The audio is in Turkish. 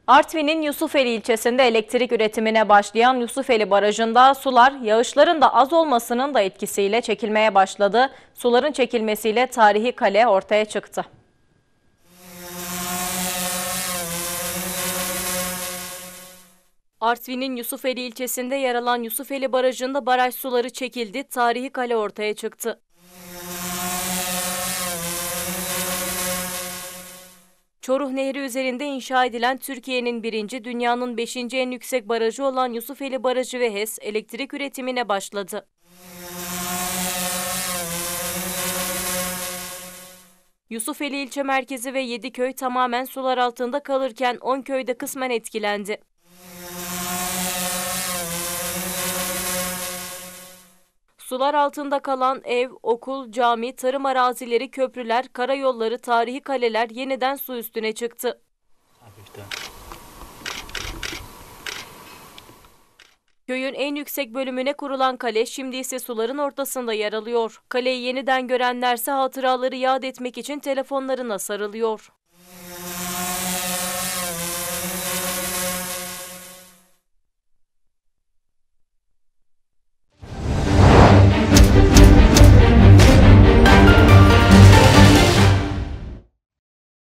Artvin'in Yusufeli ilçesinde elektrik üretimine başlayan Yusufeli Barajı'nda sular yağışların da az olmasının da etkisiyle çekilmeye başladı. Suların çekilmesiyle tarihi kale ortaya çıktı. Artvin'in Yusufeli ilçesinde yer alan Yusufeli Barajı'nda baraj suları çekildi, tarihi kale ortaya çıktı. Çoruh Nehri üzerinde inşa edilen Türkiye'nin birinci, dünyanın 5. en yüksek barajı olan Yusufeli Barajı ve HES elektrik üretimine başladı. Yusufeli ilçe merkezi ve 7 köy tamamen sular altında kalırken 10 köyde kısmen etkilendi. Sular altında kalan ev, okul, cami, tarım arazileri, köprüler, karayolları, tarihi kaleler yeniden su üstüne çıktı. Köyün en yüksek bölümüne kurulan kale şimdi ise suların ortasında yer alıyor. Kaleyi yeniden görenlerse hatıraları yad etmek için telefonlarına sarılıyor.